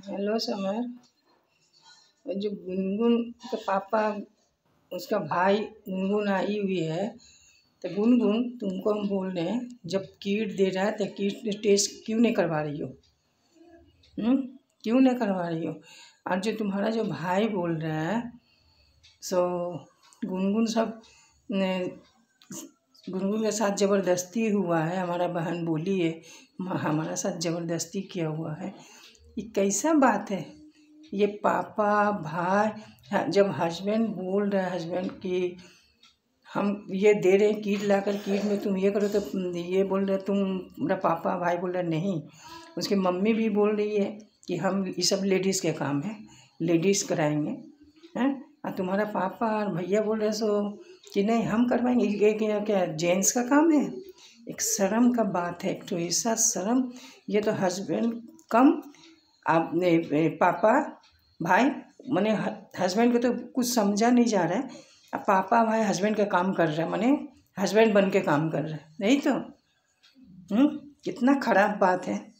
Hello summer. जो गुनगुन के पापा, उसका भाई गुनगुन आई हुई है। तो गुनगुन, तुमको हम बोल रहे हैं, जब किट दे रहा है तो किट टेस्ट क्यों नहीं करवा रही हो? क्यों नहीं करवा रही हो? और जो तुम्हारा जो भाई बोल रहा है, सो गुनगुन सब गुनगुन के साथ ज़बरदस्ती हुआ है। हमारा बहन बोली है हमारा साथ ज़बरदस्ती किया हुआ है। ये कैसा बात है? ये पापा भाई, जब हस्बैंड बोल रहा है हस्बैंड कि हम ये दे रहे हैं किट लाकर, किट में तुम ये करो, तो ये बोल रहे तुम, मेरा पापा भाई बोल रहा नहीं। उसकी मम्मी भी बोल रही है कि हम ये सब लेडीज़ के काम है, लेडीज़ कराएंगे हैं। और तुम्हारा पापा और भैया बोल रहे सो कि नहीं हम करवाएंगे। ये क्या जेंट्स का काम है? एक शर्म का बात है, एक तो ऐसा शर्म। ये तो हस्बैंड कम आपने पापा भाई, माने हस्बैंड को तो कुछ समझा नहीं जा रहा है। अब पापा भाई हस्बैंड का काम कर रहे हैं, माने हस्बैंड बन के काम कर रहे हैं, नहीं तो कितना खराब बात है।